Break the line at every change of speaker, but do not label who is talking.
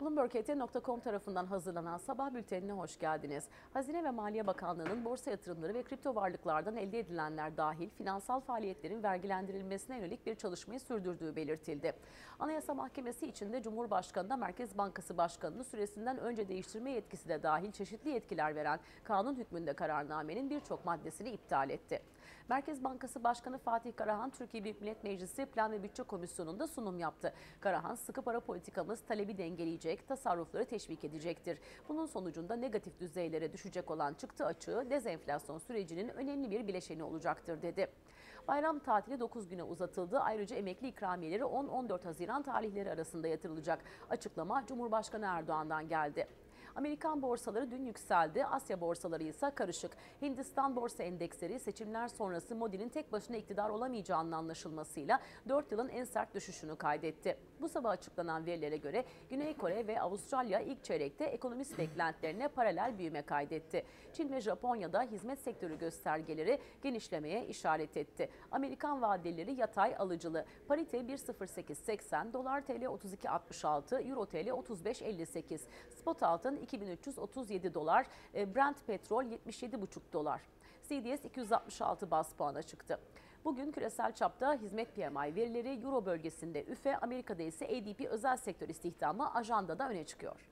BloombergHT.com tarafından hazırlanan sabah bültenine hoş geldiniz. Hazine ve Maliye Bakanlığı'nın borsa yatırımları ve kripto varlıklardan elde edilenler dahil finansal faaliyetlerin vergilendirilmesine yönelik bir çalışmayı sürdürdüğü belirtildi. Anayasa Mahkemesi içinde Cumhurbaşkanı'na Merkez Bankası Başkanı'nı süresinden önce değiştirme yetkisi de dahil çeşitli yetkiler veren kanun hükmünde kararnamenin birçok maddesini iptal etti. Merkez Bankası Başkanı Fatih Karahan, Türkiye Büyük Millet Meclisi Plan ve Bütçe Komisyonu'nda sunum yaptı. Karahan, sıkı para politikamız talebi dengeleyecek, tasarrufları teşvik edecektir. Bunun sonucunda negatif düzeylere düşecek olan çıktı açığı dezenflasyon sürecinin önemli bir bileşeni olacaktır dedi. Bayram tatili 9 güne uzatıldı. Ayrıca emekli ikramiyeleri 10-14 Haziran tarihleri arasında yatırılacak. Açıklama Cumhurbaşkanı Erdoğan'dan geldi. Amerikan borsaları dün yükseldi. Asya borsaları ise karışık. Hindistan borsa endeksleri seçimler sonrası Modi'nin tek başına iktidar olamayacağının anlaşılmasıyla 4 yılın en sert düşüşünü kaydetti. Bu sabah açıklanan verilere göre Güney Kore ve Avustralya ilk çeyrekte ekonomist beklentilerine paralel büyüme kaydetti. Çin ve Japonya'da hizmet sektörü göstergeleri genişlemeye işaret etti. Amerikan vadeleri yatay alıcılı. Parite 1.0880, dolar TL 32.66, euro TL 35.58, spot altın 2337 dolar, Brent petrol 77,5 dolar. CDS 266 baz puana çıktı. Bugün küresel çapta hizmet PMI verileri, Euro bölgesinde üfe, Amerika'da ise ADP özel sektör istihdamı ajandada öne çıkıyor.